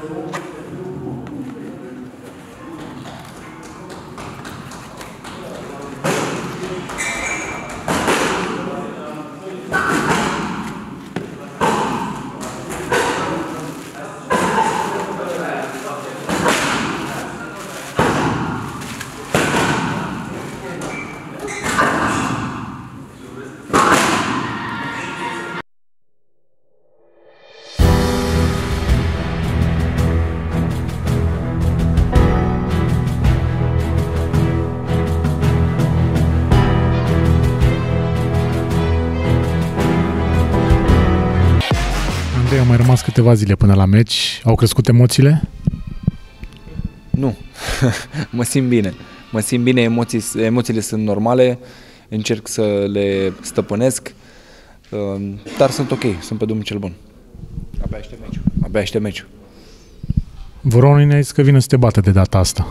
Au mai rămas câteva zile până la meci. Au crescut emoțiile? Nu. Mă simt bine. Mă simt bine, emoțiile sunt normale. Încerc să le stăpânesc. Dar sunt ok, sunt pe drumul cel bun. Abia aștept meciul. Voronoi ne-a zis că vine să te bată de data asta.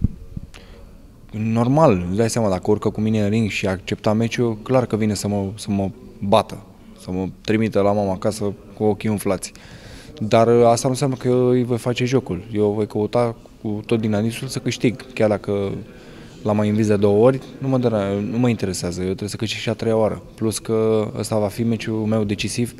Normal, îți dai seama, dacă urcă cu mine în ring și accepta meciul, clar că vine să mă bată, să mă trimită la mama acasă cu ochii umflați. Dar asta nu înseamnă că eu îi voi face jocul. Eu voi căuta cu tot din anisul să câștig. Chiar dacă l-am mai învins de 2 ori, nu mă interesează. Eu trebuie să câștig și a 3-a oară. Plus că ăsta va fi meciul meu decisiv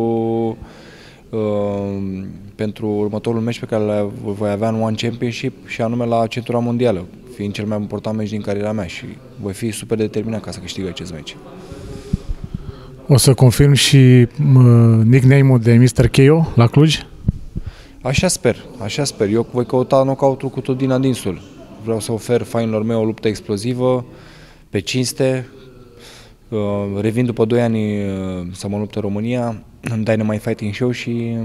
pentru următorul meci pe care îl voi avea în One Championship și anume la centura mondială, fiind cel mai important meci din cariera mea și voi fi super determinat ca să câștig acest meci. O să confirm și nickname-ul de Mr. KO la Cluj? Așa sper. Eu voi căuta knockout-ul cu tot din adinsul. Vreau să ofer fainilor mei o luptă explozivă, pe cinste. Revin după 2 ani să mă lupt în România, în Dynamite Fighting Show și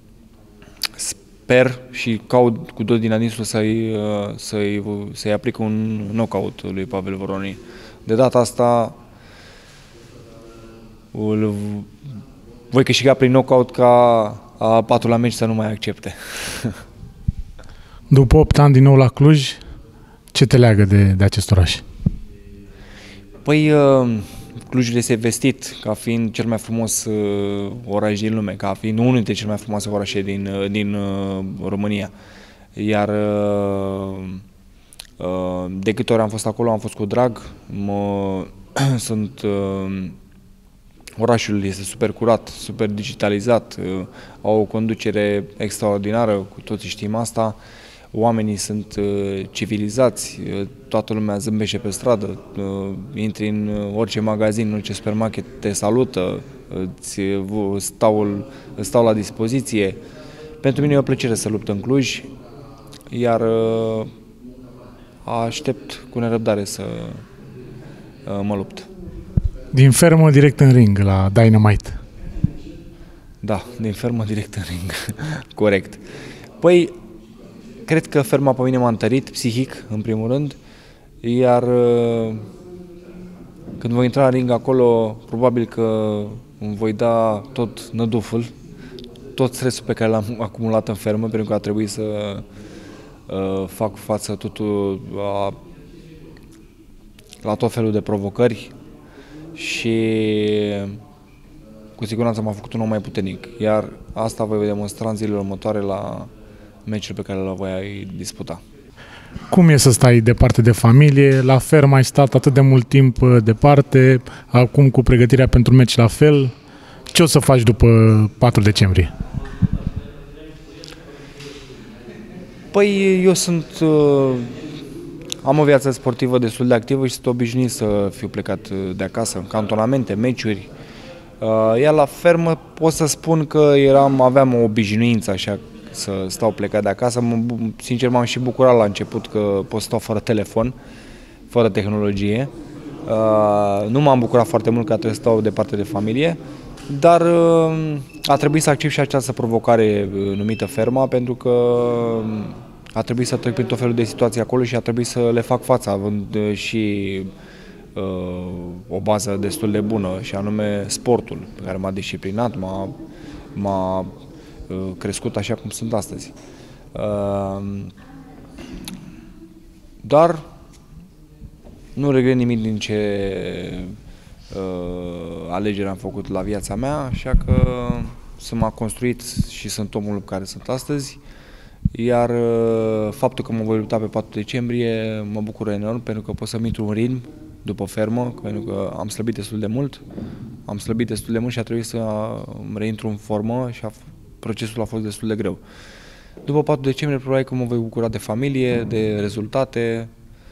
sper și caut cu tot din adinsul să-i aplic un knockout lui Pavel Voronoi. De data asta voi câștiga prin knockout ca a 4-lea meci să nu mai accepte. După 8 ani din nou la Cluj, ce te leagă de acest oraș? Păi, Clujul este vestit ca fiind cel mai frumos oraș din lume, ca fiind unul dintre cele mai frumoase orașe din România. Iar de câte ori am fost acolo, am fost cu drag. Orașul este super curat, super digitalizat, au o conducere extraordinară, cu toții știm asta. Oamenii sunt civilizați, toată lumea zâmbește pe stradă, intri în orice magazin, în orice supermarket, te salută, îți stau la dispoziție. Pentru mine e o plăcere să lupt în Cluj, iar aștept cu nerăbdare să mă lupt. Din fermă direct în ring, la Dynamite. Da, din fermă direct în ring, corect. Păi, cred că ferma pe mine m-a întărit psihic, în primul rând, iar când voi intra în ring acolo, probabil că îmi voi da tot năduful, tot stresul pe care l-am acumulat în fermă, pentru că a trebuit să fac față la tot felul de provocări și cu siguranță m-a făcut un om mai puternic, iar asta voi demonstra în zilele următoare la meciul pe care îl voi disputa. Cum e să stai departe de familie? La fermă ai stat atât de mult timp departe, acum cu pregătirea pentru meci la fel. Ce o să faci după 4 decembrie? Păi eu am o viață sportivă destul de activă și sunt obișnuit să fiu plecat de acasă, în cantonamente, meciuri. Iar la fermă pot să spun că aveam o obișnuință așa să stau plecat de acasă. Sincer, m-am și bucurat la început că pot să stau fără telefon, fără tehnologie. Nu m-am bucurat foarte mult că trebuie să stau departe de familie, dar a trebuit să accept și această provocare numită ferma, pentru că a trebuit să trec prin tot felul de situații acolo și a trebuit să le fac față, având și o bază destul de bună, și anume sportul, pe care m-a disciplinat, m-a crescut așa cum sunt astăzi. Dar nu regret nimic din ce alegere am făcut la viața mea, așa că m-a construit și sunt omul care sunt astăzi, Iar faptul că mă voi lupta pe 4 decembrie mă bucură enorm, pentru că pot să-mi intru în ritm după fermă, pentru că am slăbit destul de mult. Am slăbit destul de mult și a trebuit să reintru în formă și procesul a fost destul de greu. După 4 decembrie probabil că mă voi bucura de familie, de rezultate,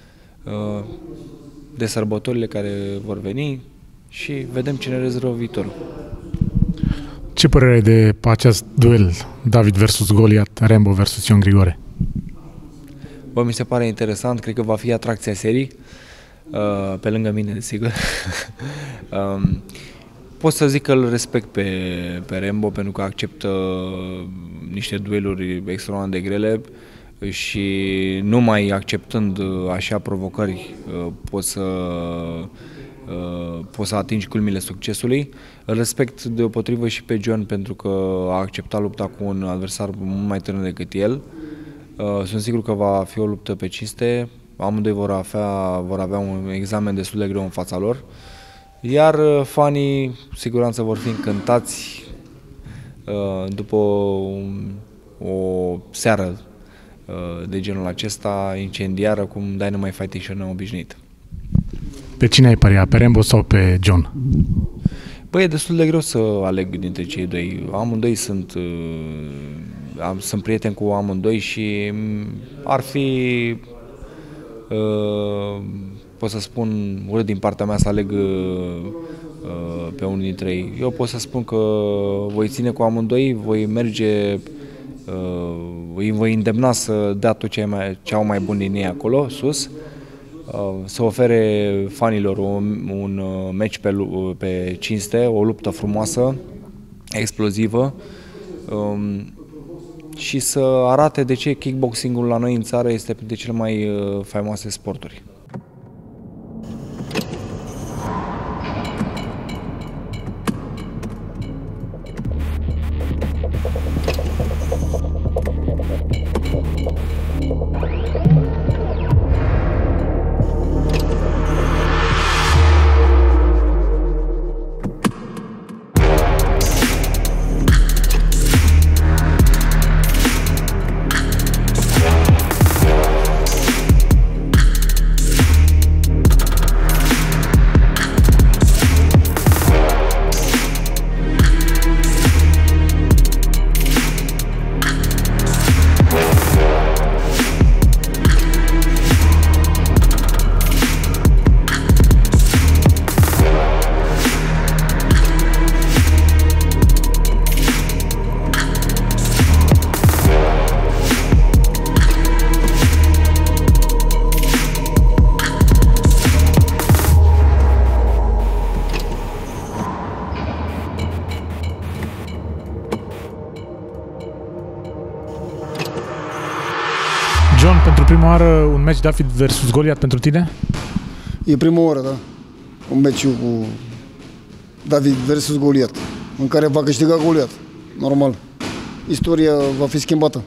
de sărbătorile care vor veni și vedem ce ne rezervă viitorul. Ce părere ai de acest duel David versus Goliat, Rambo versus Ion Grigore? Bă, mi se pare interesant, cred că va fi atracția serii, pe lângă mine, desigur. Pot să zic că îl respect pe Rambo pentru că acceptă niște dueluri extraordinar de grele și numai acceptând așa provocări poți să atingi culmile succesului. Îl respect deopotrivă și pe John pentru că a acceptat lupta cu un adversar mult mai tânăr decât el. Sunt sigur că va fi o luptă pe cinste, amândoi vor avea un examen destul de greu în fața lor, iar fanii siguranță vor fi încântați după o seară de genul acesta, incendiară, cum Dynamite Fighting Show ne-a obișnuit. Pe cine ai părea, pe Rambo sau pe John? Băi, e destul de greu să aleg dintre cei doi. Amândoi sunt prieten cu amândoi și ar fi, pot să spun, urât din partea mea să aleg pe unul dintre ei. Eu pot să spun că voi ține cu amândoi, voi merge, îi voi îndemna să dea tot ce au mai bun din ei acolo, sus, să ofere fanilor un meci pe cinste, o luptă frumoasă, explozivă, și să arate de ce kickboxing-ul la noi în țară este printre cele mai faimoase sporturi. John, pentru prima oară un meci David versus Goliat pentru tine? E prima oară, da. Un meci cu David versus Goliat, în care va câștiga Goliat. Normal. Istoria va fi schimbată.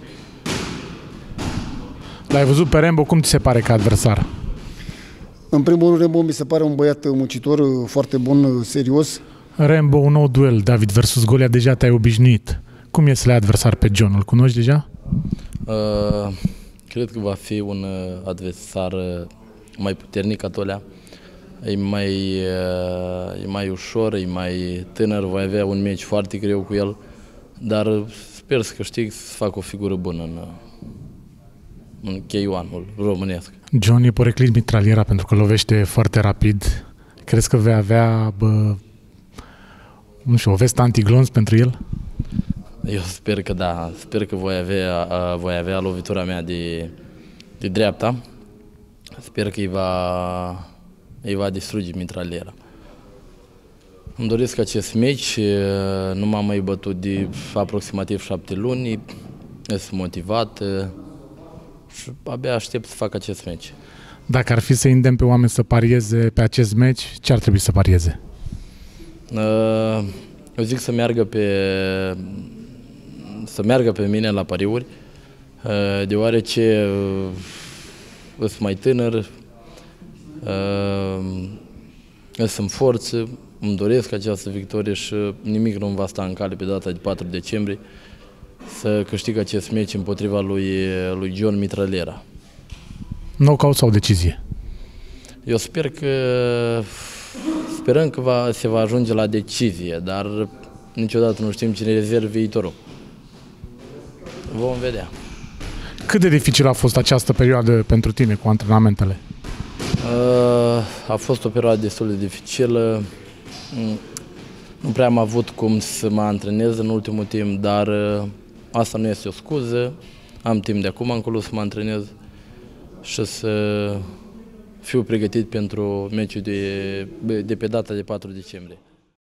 L-ai văzut pe Rambo, cum ți se pare ca adversar? În primul rând, Rambo mi se pare un băiat muncitor, foarte bun, serios. Rambo, un nou duel, David versus Goliat, deja te-ai obișnuit. Cum e să le ai adversar pe John? Îl cunoști deja? Cred că va fi un adversar mai puternic ca Tolea. E mai ușor, e mai tânăr, va avea un meci foarte greu cu el, dar sper să câștig, să fac o figură bună în K1-ul românesc. John e poreclit mitraliera pentru că lovește foarte rapid. Crezi că vei avea, nu știu, o vestă antiglonț pentru el? Eu sper că da, sper că voi avea lovitura mea de dreapta. Sper că îi va distruge mitraliera. Îmi doresc acest meci, nu m-am mai bătut de aproximativ 7 luni, sunt motivat și abia aștept să fac acest meci. Dacă ar fi să îndemn pe oameni să parieze pe acest meci, ce ar trebui să parieze? Eu zic să meargă pe mine la pariuri, deoarece sunt mai tânăr, sunt forță, îmi doresc această victorie și nimic nu va sta în cale pe data de 4 decembrie. să câștigă acest meci împotriva lui John Mitraliera. Knockout sau decizie? Eu sperăm că se va ajunge la decizie, dar niciodată nu știm cine rezervă viitorul. Vom vedea. Cât de dificil a fost această perioadă pentru tine cu antrenamentele? A fost o perioadă destul de dificilă. Nu prea am avut cum să mă antrenez în ultimul timp, dar asta nu este o scuză. Am timp de acum încolo să mă antrenez și să fiu pregătit pentru meciul de pe data de 4 decembrie.